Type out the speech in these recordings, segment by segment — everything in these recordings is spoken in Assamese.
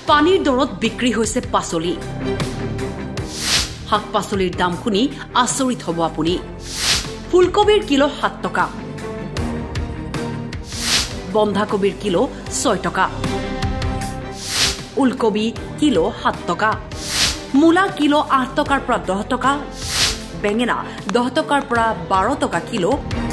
পানীৰ দৰত বিক্ৰী হৈছে পাচলি শাক পাচলিৰ দাম শুনি আচৰিত হ'ব আপুনি ফুলকবিৰ কিলো 7 টকা বন্ধাকবিৰ কিলো 6 টকা উলকবি কিলো 7 টকা মূলা কিলো 8 টকাৰ পৰা 10 টকা বেঙেনা 10 টকাৰ পৰা 12 টকা কিলো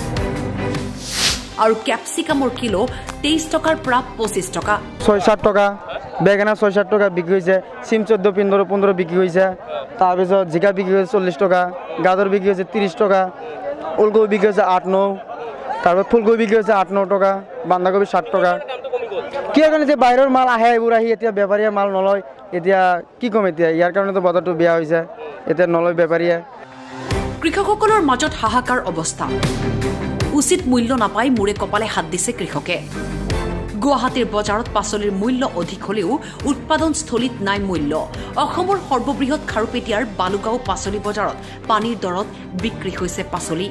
আৰু ক্যাপসিকামৰ কিলো 23 টকাৰ পৰা 25 টকা 6-7 টকা বেঙেনা 6-7 টকা বিক্রি হয়েছে সিম 14-15 বিক্রি হয়েছে তার পিছত জিকা বিক্রি হয়েছে 40 টাকা গাজর বিক্রি হয়েছে 30 টাকা ওলকবি বিক্রি হয়েছে 8-9 তারপর ফুলকবি বিক্রি হয়েছে 8-9 টাকা বাঁধাকবি 60 টাকা কি কারণে যে বাইরের মাল আহে এবোৰ আহি এতিয়া বেপাৰীয়ে মাল নলয় এতিয়া কি কম এতিয়া ইয়াৰ কাৰণে তো বজাৰটো বেয়া হৈছে এতিয়া নলয় বেপাৰীয়ে কৃষকসকলৰ মাজত হাহাকাৰ অৱস্থা উচিত মূল্য নাপাই মুৰে কপালে হাত দিছে কৃষকে গুৱাহাটীৰ বজাৰত পাচলিৰ মূল্য অধিক হলেও উৎপাদনস্থলীত নাই মূল্য অসমৰ সৰ্ববৃহৎ খাৰুপেটিয়াৰ বালুগাঁও পাচলি বজাৰত পানীৰ দৰত বিক্ৰী হৈছে পাচলি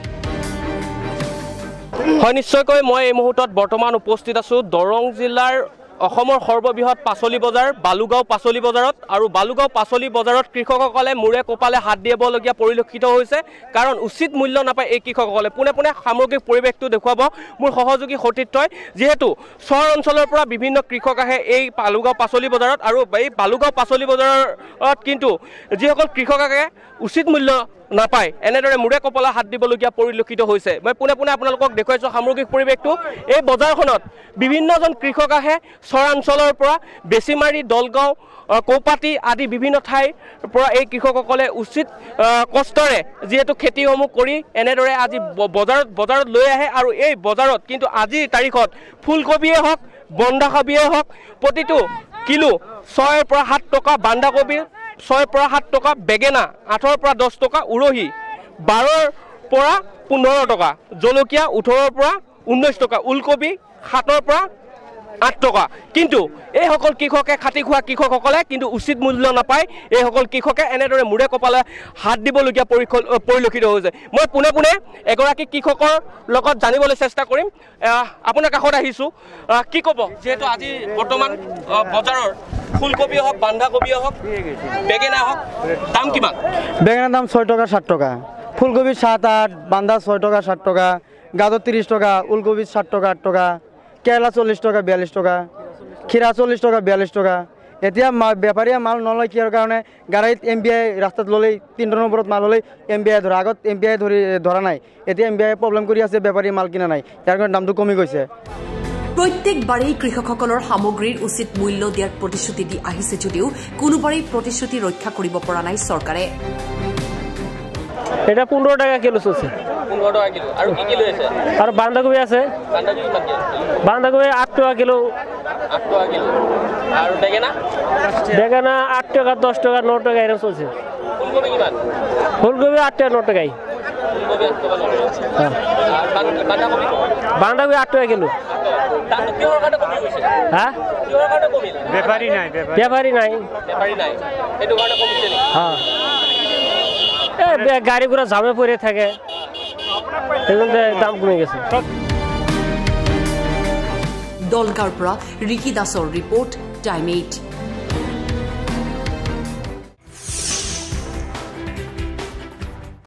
হয় নিশ্চয়কৈ মই এই মুহূৰ্তত বৰ্তমান উপস্থিত আছো দৰং জিলাৰ অসমৰ সৰ্ববৃহৎ পাচলি বজাৰ বালুগাঁও পাচলি বজাৰত আৰু বালুগাঁও পাচলি বজাৰত কৃষকসকলে মুৰে কপালে হাত দিবলগীয়া পৰিলক্ষিত হৈছে কাৰণ উচিত মূল্য নাপায় এই কৃষকসকলে পোনে পোনে সামগ্ৰিক পৰিৱেশটো দেখুৱাব মোৰ সহযোগী সতীৰ্থই যেহেতু চহৰ অঞ্চলৰ পৰা বিভিন্ন কৃষক আহে এই বালুগাঁও পাচলি বজাৰত আৰু এই বালুগাঁও পাচলি বজাৰত কিন্তু যিসকল কৃষক আহে উচিত মূল্য নাপায় এনেদৰে মুৰে কপালে হাত দিবলগীয়া পৰিলক্ষিত হৈছে মই পোনে পোনে আপোনালোকক দেখুৱাইছো সামগ্ৰিক পৰিৱেশটো এই বজাৰখনত বিভিন্নজন কৃষক আহে চহৰ অঞ্চলৰ পৰা বেছিমাৰী দলগাঁও কৌপাতি আদি বিভিন্ন ঠাইৰ পৰা এই কৃষকসকলে উচিত কষ্টৰে যেহেতু খেতিসমূহ কৰি এনেদৰে আজি বজাৰত লৈ আহে আৰু এই বজাৰত কিন্তু আজিৰ তাৰিখত ফুলকবিয়ে হওক বন্ধাকবিয়ে হওক প্ৰতিটো কিলো 6 পৰা 7 টকা বন্ধাকবি 6 পৰা 7 টকা বেঙেনা 8 পৰা 10 টকা উৰহি 12 পৰা 15 টকা জলকীয়া 18 পৰা 19 টকা উলকবি 7 পৰা 8 টকা কিন্তু এই সকল কৃষকে খাতি খোৱা কৃষকসকলে কিন্তু উচিত মূল্য নাপায় এই সকল কৃষকে এনেদৰে মুৰে কপালে হাত দিবলগীয়া পৰিলক্ষিত হৈছে মই পুনে পুনে এগৰাকী কৃষকৰ লগত জানিবলৈ চেষ্টা কৰিম আপোনাৰ কাষত আহিছো কি ক'ব যেহেতু আজি বৰ্তমান বজাৰৰ ফুলকবি হওক বন্ধাকবি হওক বেঙেনা হওক দাম কিমান বেঙেনাৰ দাম 6 টাকা 7 টাকা ফুলকবি 7-8 বান্ধা 6 টাকা 7 টাকা গাজর 30 টাকা উলকবি 60 টাকা 8 টাকা কেলা 40 টাকা 42 টাকা খিরা 40 টাকা 42 টাকা এতিয়া বেপাৰীয়ে মাল নলয় কিহৰ কাৰণে গাড়ীত এমবিআই ৰাস্তাত ললেই 3 নম্বৰত মাল হলেই এমবিআই ধৰা আগত এমবিআই ধৰা নাই এতিয়া এমবিআই প্ৰব্লেম কৰি আছে বেপাৰী মাল কিনা নাই ইয়াৰ কাৰণে দামটো কমি গৈছে প্ৰত্যেকবাৰেই কৃষকসকলৰ সামগ্ৰীৰ উচিত মূল্য দিয়াৰ প্ৰতিশ্ৰুতি দি আহিছে যদিও কোনোবাৰেই প্ৰতিশ্ৰুতি ৰক্ষা কৰিব পৰা নাই চৰকাৰে এটা 15 টাকা কিলো চলছে 15 টাকা কিলো আৰু কি কিলো আছে আৰু বাঁধাকবি আছে বাঁধাকবি কিমান কি বাঁধাকবি 8 টাকা কিলো 8 টাকা কিলো আৰু বেঙেনা 8 টাকা 10 টাকা 9 টাকা এরকম চলছে ফুলকবি কিমান ফুলকবি 8 টাকা 9 টাকাই ফুলকবি 8 টাকা 9 টাকা বাঁধাকবি বাঁধাকবি 8 টাকা কিলো দামটো কিহৰ কাৰণে কমি গৈছে হ্যাঁ কিহৰ কাৰণে কমিল ব্যাপারী নাই এটো কাৰণে কমিছে নেকি হ্যাঁ গাড়ি ঘোড়া জামে পড়ে থাকে দাম কমে গেছে দলগাঁৱৰ পৰা ৰিকি দাসৰ ৰিপৰ্ট টাইম 8